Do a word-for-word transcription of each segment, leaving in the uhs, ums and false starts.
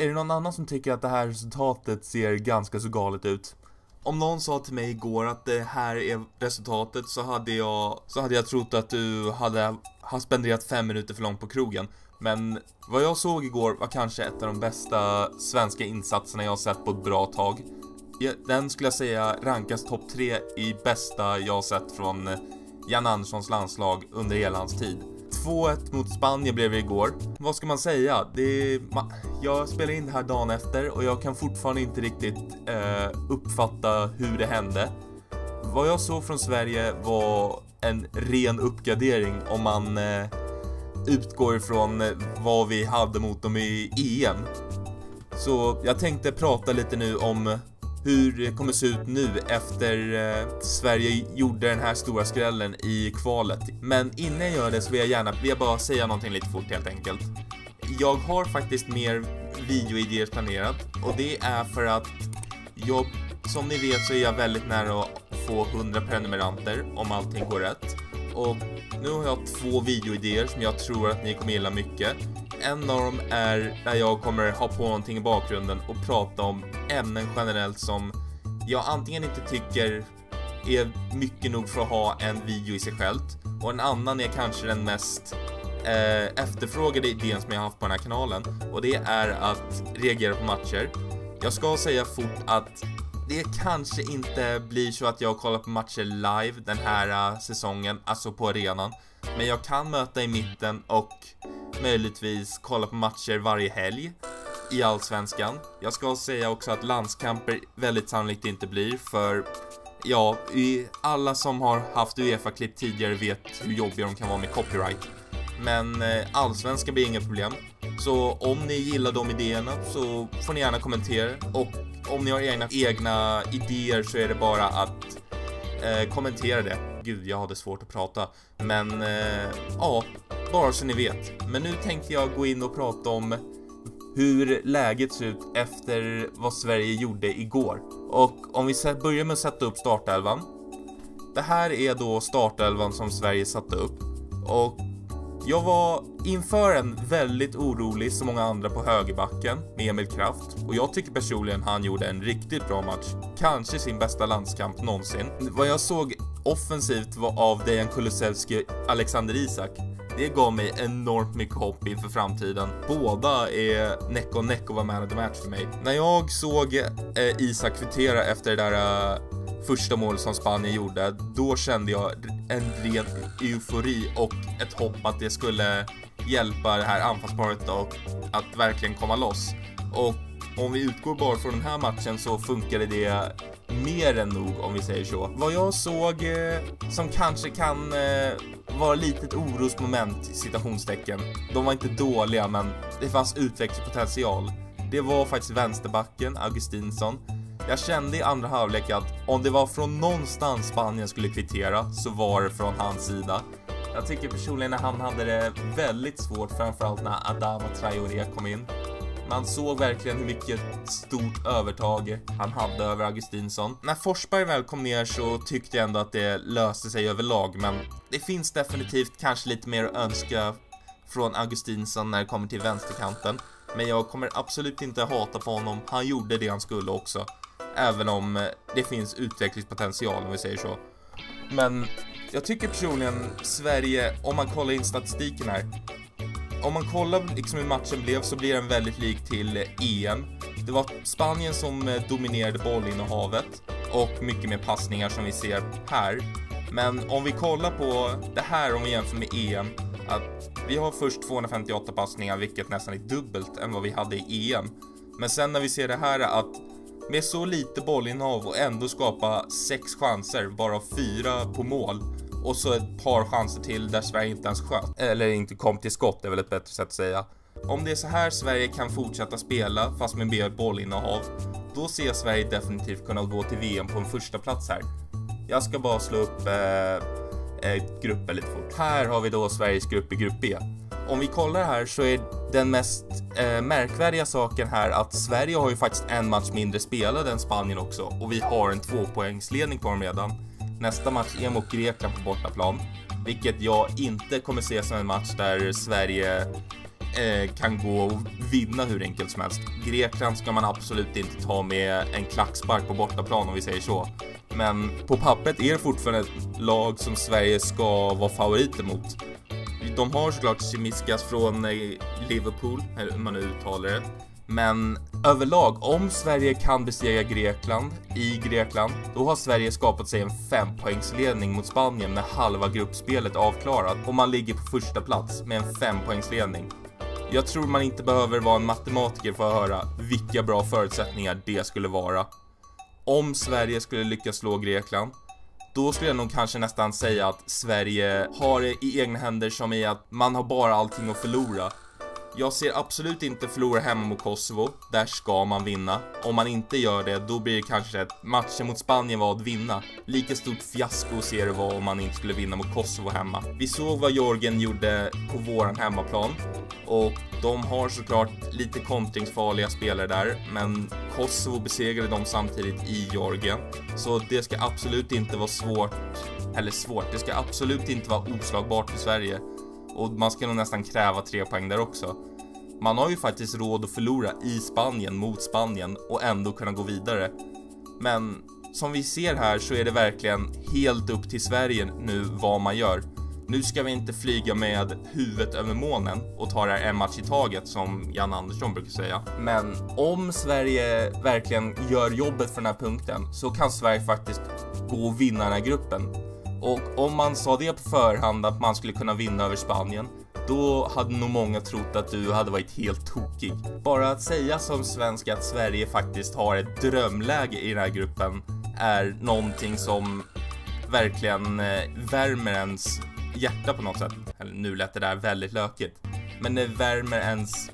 är det någon annan som tycker att det här resultatet ser ganska så galet ut? Om någon sa till mig igår att det här är resultatet så hade jag, så hade jag trott att du hade har spenderat fem minuter för långt på krogen. Men vad jag såg igår var kanske ett av de bästa svenska insatserna jag har sett på ett bra tag. Den skulle jag säga rankas topp tre i bästa jag har sett från Jan Anderssons landslag under hela hans tid. två ett mot Spanien blev det igår. Vad ska man säga? Det, jag spelar in det här dagen efter och jag kan fortfarande inte riktigt eh, uppfatta hur det hände. Vad jag såg från Sverige var en ren uppgradering om man eh, utgår ifrån vad vi hade mot dem i E M. Så jag tänkte prata lite nu om hur det kommer se ut nu efter eh, Sverige gjorde den här stora skrällen i kvalet. Men innan jag gör det så vill jag gärna vill jag bara säga någonting lite fort helt enkelt. Jag har faktiskt mer videoidéer planerat och det är för att jag, som ni vet så är jag väldigt nära att få hundra prenumeranter om allting går rätt. Och nu har jag två videoidéer som jag tror att ni kommer gilla mycket. En av dem är där jag kommer ha på någonting i bakgrunden och prata om ämnen generellt som jag antingen inte tycker är mycket nog för att ha en video i sig självt. Och en annan är kanske den mest eh, efterfrågade idén som jag har haft på den här kanalen. Och det är att reagera på matcher. Jag ska säga fort att det kanske inte blir så att jag kollar på matcher live den här uh, säsongen, alltså på arenan. Men jag kan möta i mitten och möjligtvis kolla på matcher varje helg i Allsvenskan. Jag ska säga också att landskamper väldigt sannolikt inte blir, för ja, alla som har haft UEFA-klipp tidigare vet hur jobbiga de kan vara med copyright. Men eh, Allsvenskan blir inget problem. Så om ni gillar de idéerna så får ni gärna kommentera. Och om ni har egna, egna idéer så är det bara att eh, kommentera det. Gud, jag hade svårt att prata. Men eh, ja, bara så ni vet. Men nu tänkte jag gå in och prata om hur läget ser ut efter vad Sverige gjorde igår. Och om vi börjar med att sätta upp startelvan. Det här är då startelvan som Sverige satte upp. Och jag var inför en väldigt orolig som många andra på högerbacken med Emil Kraft. Och jag tycker personligen han gjorde en riktigt bra match. Kanske sin bästa landskamp någonsin. Vad jag såg offensivt var av Dejan Kulusevski och Alexander Isak. Det gav mig enormt mycket hopp inför framtiden. Båda är neck och neck och var man of the match för mig. När jag såg eh, Isak kvittera efter det där eh, första mål som Spanien gjorde, då kände jag en ren eufori och ett hopp att det skulle hjälpa det här anfallsparet och att verkligen komma loss. Och om vi utgår bara från den här matchen så funkade det mer än nog, om vi säger så. Vad jag såg eh, som kanske kan eh, vara litet orosmoment i citationstecken. De var inte dåliga, men det fanns utvecklingspotential. Det var faktiskt vänsterbacken, Augustinsson. Jag kände i andra halvlek att om det var från någonstans Spanien skulle kvittera så var det från hans sida. Jag tycker personligen att han hade det väldigt svårt, framförallt när Adama Traoré kom in. Man såg verkligen hur mycket stort övertag han hade över Augustinsson. När Forsberg väl kom ner så tyckte jag ändå att det löste sig överlag. Men det finns definitivt kanske lite mer att önska från Augustinsson när det kommer till vänsterkanten. Men jag kommer absolut inte hata på honom. Han gjorde det han skulle också. Även om det finns utvecklingspotential, om vi säger så. Men jag tycker personligen Sverige, om man kollar in statistiken här, om man kollar liksom hur matchen blev så blir den väldigt lik till E M. Det var Spanien som dominerade bollinnehavet och mycket mer passningar som vi ser här. Men om vi kollar på det här, om vi jämför med E M, att vi har först tvåhundrafemtioåtta passningar, vilket nästan är dubbelt än vad vi hade i E M. Men sen när vi ser det här att med så lite bollinnehav och ändå skapa sex chanser, bara fyra på mål, och så ett par chanser till där Sverige inte ens sköt. Eller inte kom till skott, är väl ett bättre sätt att säga. Om det är så här Sverige kan fortsätta spela, fast med mer bollinnehav, då ser Sverige definitivt kunna gå till V M på en första plats här. Jag ska bara slå upp eh, eh, gruppen lite fort. Här har vi då Sveriges grupp i grupp B. Om vi kollar här så är den mest eh, märkvärdiga saken här att Sverige har ju faktiskt en match mindre spelad än Spanien också. Och vi har en tvåpoängsledning på dem redan. Nästa match är mot Grekland på bortaplan. Vilket jag inte kommer se som en match där Sverige eh, kan gå och vinna hur enkelt som helst. Grekland ska man absolut inte ta med en klackspark på bortaplan om vi säger så. Men på pappret är det fortfarande ett lag som Sverige ska vara favoriter mot. De har såklart Tsimikas från Liverpool, eller hur man nu uttalar det. Men överlag, om Sverige kan besegra Grekland i Grekland, då har Sverige skapat sig en fempoängsledning mot Spanien med halva gruppspelet avklarat. Och man ligger på första plats med en fempoängsledning. Jag tror man inte behöver vara en matematiker för att höra vilka bra förutsättningar det skulle vara. Om Sverige skulle lyckas slå Grekland, då skulle jag nog kanske nästan säga att Sverige har det i egna händer, som i att man har bara allting att förlora. Jag ser absolut inte förlora hemma mot Kosovo. Där ska man vinna. Om man inte gör det, då blir det kanske ett matchen mot Spanien var att vinna. Lika stort fiasko ser det var om man inte skulle vinna mot Kosovo hemma. Vi såg vad Georgien gjorde på våran hemmaplan. Och de har såklart lite kontringsfarliga spelare där. Men Kosovo besegrade dem samtidigt i Georgien. Så det ska absolut inte vara svårt. Eller svårt, det ska absolut inte vara oslagbart för Sverige. Och man ska nog nästan kräva tre poäng där också. Man har ju faktiskt råd att förlora i Spanien mot Spanien och ändå kunna gå vidare. Men som vi ser här så är det verkligen helt upp till Sverige nu vad man gör. Nu ska vi inte flyga med huvudet över månen och ta det här en match i taget som Jan Andersson brukar säga. Men om Sverige verkligen gör jobbet för den här punkten så kan Sverige faktiskt gå och vinna den här gruppen. Och om man sa det på förhand att man skulle kunna vinna över Spanien, då hade nog många trott att du hade varit helt tokig. Bara att säga som svensk att Sverige faktiskt har ett drömläge i den här gruppen är någonting som verkligen värmer ens hjärta på något sätt. Eller nu lät det där väldigt lökigt. Men det värmer ens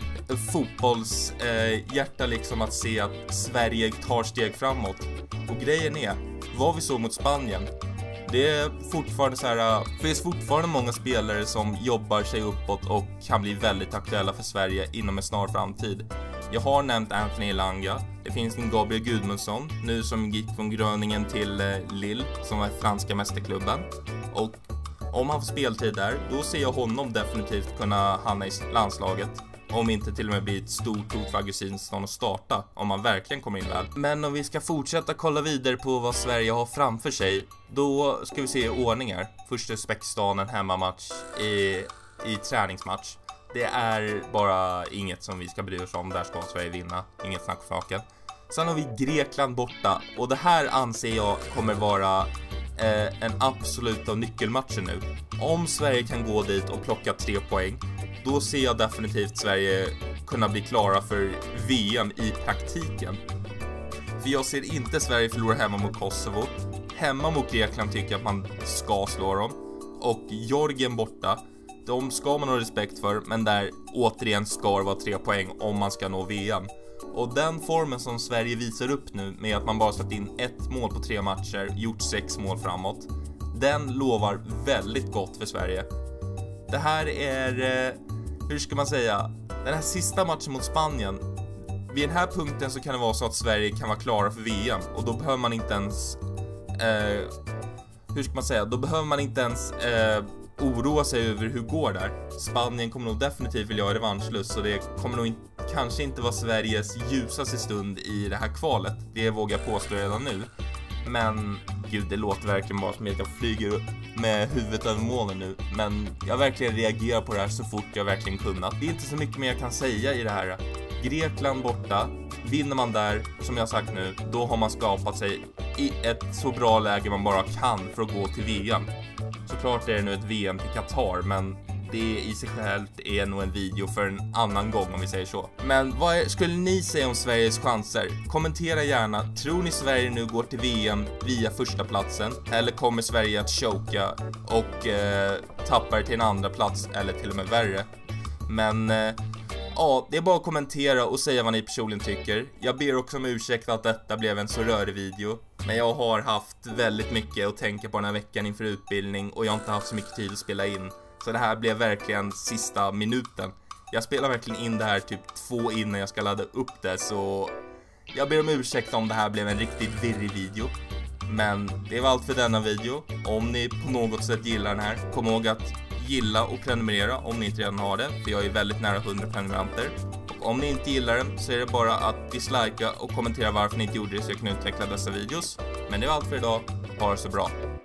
fotbollshjärta eh, liksom att se att Sverige tar steg framåt. Och grejen är, vad vi såg mot Spanien, det är fortfarande så här, det finns fortfarande många spelare som jobbar sig uppåt och kan bli väldigt aktuella för Sverige inom en snar framtid. Jag har nämnt Anthony Elanga. Det finns en Gabriel Gudmundsson nu som gick från Gröningen till eh, Lille som är franska mästerklubben. Och om han får speltid där, då ser jag honom definitivt kunna hamna i landslaget. Om inte till och med blir ett stort hot för Augustinsson att starta, om man verkligen kommer in väl. Men om vi ska fortsätta kolla vidare på vad Sverige har framför sig, då ska vi se ordningar. Först Uzbekistan, en hemmamatch i, i träningsmatch. Det är bara inget som vi ska bry oss om, där ska Sverige vinna, inget snack för saken. Sen har vi Grekland borta, och det här anser jag kommer vara eh, en absolut av nyckelmatchen nu. Om Sverige kan gå dit och plocka tre poäng, då ser jag definitivt Sverige kunna bli klara för V M i praktiken. För jag ser inte Sverige förlora hemma mot Kosovo. Hemma mot Grekland tycker jag att man ska slå dem. Och Georgien borta, de ska man ha respekt för, men där återigen ska det vara tre poäng om man ska nå V M. Och den formen som Sverige visar upp nu med att man bara släppt in ett mål på tre matcher, gjort sex mål framåt, den lovar väldigt gott för Sverige. Det här är, hur ska man säga, den här sista matchen mot Spanien. Vid den här punkten så kan det vara så att Sverige kan vara klara för V M. Och då behöver man inte ens, eh, hur ska man säga, då behöver man inte ens eh, oroa sig över hur går där. Spanien kommer nog definitivt vilja ha revanschlust, så det kommer nog in, kanske inte vara Sveriges ljusaste stund i det här kvalet. Det vågar jag påstå redan nu. Men gud, det låter verkligen bara som att jag flyger med huvudet över molnen nu. Men jag verkligen reagerar på det här så fort jag verkligen kunnat. Det är inte så mycket mer jag kan säga i det här. Grekland borta, vinner man där, som jag sagt nu, då har man skapat sig i ett så bra läge man bara kan för att gå till V M. Såklart är det nu ett V M till Qatar, men det i sig självt är nog en video för en annan gång om vi säger så. Men vad är, skulle ni säga om Sveriges chanser? Kommentera gärna. Tror ni Sverige nu går till V M via första platsen? Eller kommer Sverige att choka och eh, tappa till en andra plats eller till och med värre? Men eh, ja, det är bara att kommentera och säga vad ni personligen tycker. Jag ber också om ursäkt att detta blev en så rörig video. Men jag har haft väldigt mycket att tänka på den här veckan inför utbildning och jag har inte haft så mycket tid att spela in. Så det här blev verkligen sista minuten. Jag spelar verkligen in det här typ två innan jag ska ladda upp det, så jag ber om ursäkt om det här blev en riktigt virrig video. Men det var allt för denna video. Om ni på något sätt gillar den här, kom ihåg att gilla och prenumerera om ni inte redan har det, för jag är väldigt nära hundra prenumeranter. Och om ni inte gillar den så är det bara att dislika och kommentera varför ni inte gjorde det så jag kan utveckla dessa videos. Men det var allt för idag, ha det så bra.